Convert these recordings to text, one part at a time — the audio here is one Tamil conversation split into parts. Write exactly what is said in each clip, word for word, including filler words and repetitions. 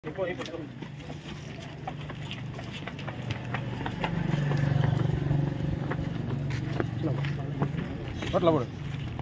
பட்டல போடு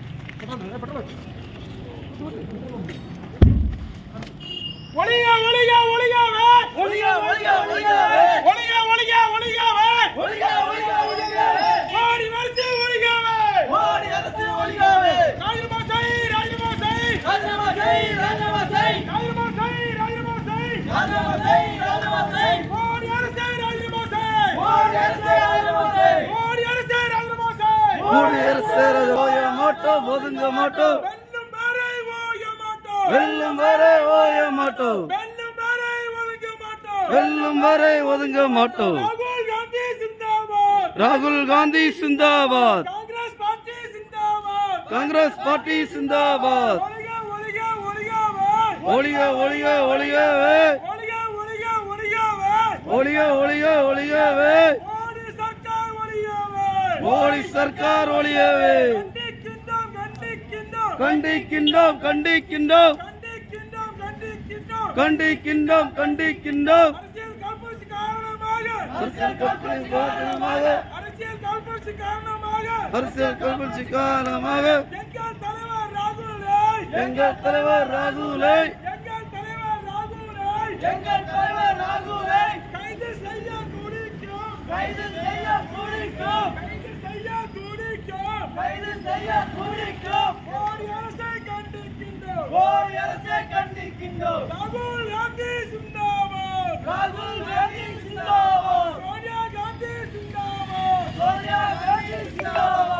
ஒளியா ஒளியா ஒளியாவே ஒளியா ஒளியா ஒளியாவே ஒளியா ஒளியா ஒளியாவே ஒளியா ஒளியா ஒளியாவே ஓடி வரசி ஒளியாவே ஓடி அரசி ஒளியாவே ராஜமாசை ராஜமாசை ராஜமாசை ராஜமாசை ராஜமாசை ராஜமாசை ராஜமாசை ராஜமாசை ஓடி அரசி ராஜமாசை ஓடி அரசி ராஜமாசை ஓடி அரசி ராஜமாசை ஓடி அரசி ராஜமாசை மாட்டோ ஒதுங்க மாட்டோ வெல்லும் வரை ஓய மாட்டோம் வெல்லும் வரை ஒதுங்க மாட்டோம் வெல்லும் வரை ஒதுங்க மாட்டோம் ராகுல் காந்தி சிந்தாபாத் ராகுல் காந்தி சிந்தாபாத் காங்கிரஸ் பார்ட்டி சிந்தாபாத் காங்கிரஸ் பார்ட்டி சிந்தாபாத் ஒளிக ஒளிக ஒளிகவே ஒளிக ஒளிக ஒளிகவே ஒளிக ஒளிக ஒளிகவே மோடி சர்க்கார் ஒளிகவே மோடி சர்க்கார் ஒளிகவே கண்டிக்கின்றோம் கண்டிக்கின்றோம் கண்டிக்கின்றோம் கண்டிக்கின்றோம் அரசியல் கல்புரட்சி காரணமாக அரசியல் கல்புரட்சி காரணமாக அரசியல் கல்புரட்சி காரணமாக எங்கள் தலைவர் ராகுலை எங்கள் தலைவர் ராகுலை எங்கள் தலைவர் ராகுலை எங்கள் தலைவர் ராகுலை கைது செய்ய துடிக்கும் கைது செய்ய துடிக்கும் கைது செய்ய துடிக்கும் கைது செய்ய துடிக்கும் ஓடி அரசை கண்டிக்கின்றோம் ஓடி அரசை கண்டிக்கின்றோம் ராகுல் காந்தி சிந்தாபாத் ராகுல் காந்தி சிந்தாபாத் சோனியா காந்தி சிந்தாபாத் சோனியா காந்தி சிந்தாபாத்